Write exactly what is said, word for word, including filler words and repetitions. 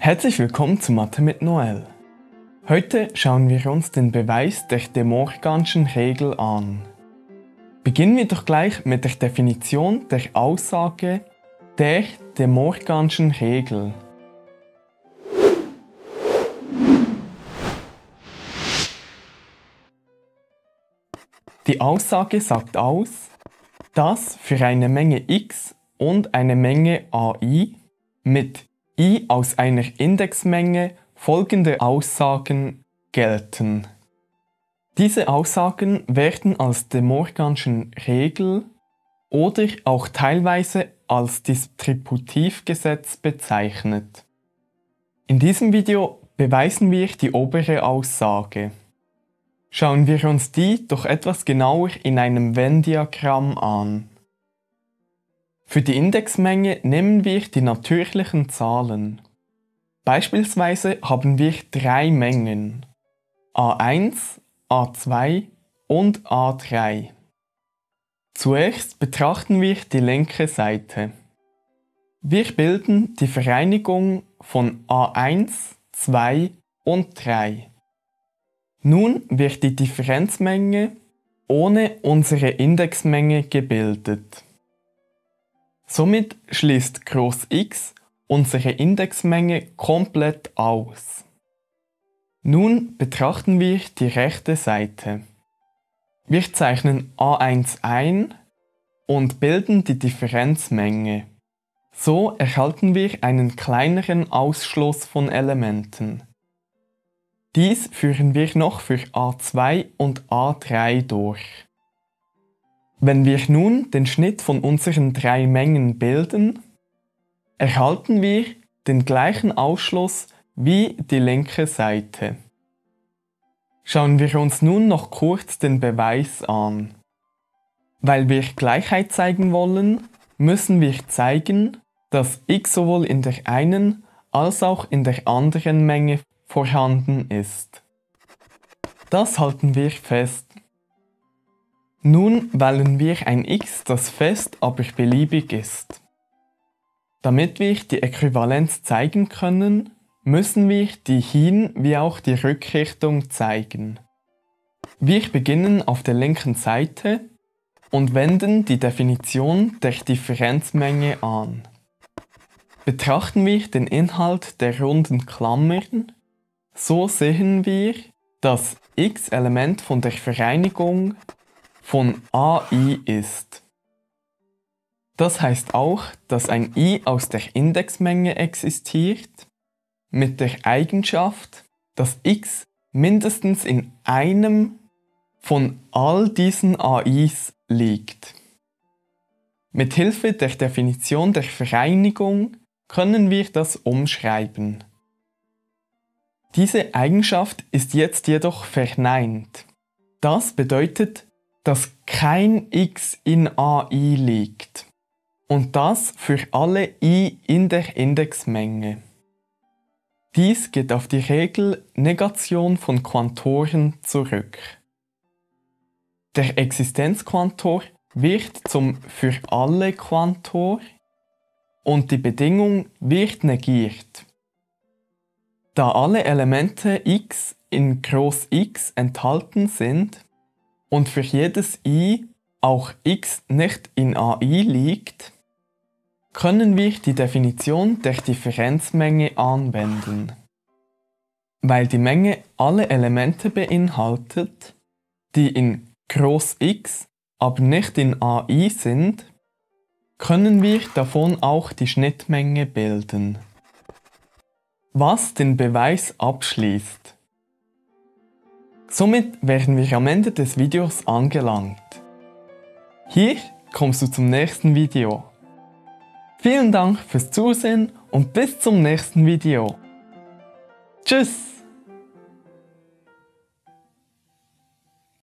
Herzlich willkommen zu Mathe mit Noel. Heute schauen wir uns den Beweis der De Morganschen Regel an. Beginnen wir doch gleich mit der Definition der Aussage der De Morganschen Regel. Die Aussage sagt aus, dass für eine Menge x und eine Menge A I mit I aus einer Indexmenge folgende Aussagen gelten. Diese Aussagen werden als De Morganschen Regel oder auch teilweise als Distributivgesetz bezeichnet. In diesem Video beweisen wir die obere Aussage. Schauen wir uns die doch etwas genauer in einem Venn-Diagramm an. Für die Indexmenge nehmen wir die natürlichen Zahlen. Beispielsweise haben wir drei Mengen: A eins, A zwei und A drei. Zuerst betrachten wir die linke Seite. Wir bilden die Vereinigung von A eins, zwei und drei. Nun wird die Differenzmenge ohne unsere Indexmenge gebildet. Somit schließt Groß X unsere Indexmenge komplett aus. Nun betrachten wir die rechte Seite. Wir zeichnen A eins ein und bilden die Differenzmenge. So erhalten wir einen kleineren Ausschluss von Elementen. Dies führen wir noch für A zwei und A drei durch. Wenn wir nun den Schnitt von unseren drei Mengen bilden, erhalten wir den gleichen Ausschluss wie die linke Seite. Schauen wir uns nun noch kurz den Beweis an. Weil wir Gleichheit zeigen wollen, müssen wir zeigen, dass x sowohl in der einen als auch in der anderen Menge vorhanden ist. Das halten wir fest. Nun wählen wir ein x, das fest, aber beliebig ist. Damit wir die Äquivalenz zeigen können, müssen wir die Hin- wie auch die Rückrichtung zeigen. Wir beginnen auf der linken Seite und wenden die Definition der Differenzmenge an. Betrachten wir den Inhalt der runden Klammern, so sehen wir, dass x Element von der Vereinigung von A I ist. Das heißt auch, dass ein I aus der Indexmenge existiert, mit der Eigenschaft, dass x mindestens in einem von all diesen A Is liegt. Mit Hilfe der Definition der Vereinigung können wir das umschreiben. Diese Eigenschaft ist jetzt jedoch verneint. Das bedeutet, dass kein x in A I liegt. Und das für alle I in der Indexmenge. Dies geht auf die Regel Negation von Quantoren zurück. Der Existenzquantor wird zum für alle Quantor und die Bedingung wird negiert. Da alle Elemente x in Groß X enthalten sind und für jedes I auch x nicht in A I liegt, können wir die Definition der Differenzmenge anwenden. Weil die Menge alle Elemente beinhaltet, die in Groß X, aber nicht in A I sind, können wir davon auch die Schnittmenge bilden. Was den Beweis abschließt. Somit wären wir am Ende des Videos angelangt. Hier kommst du zum nächsten Video. Vielen Dank fürs Zusehen und bis zum nächsten Video. Tschüss!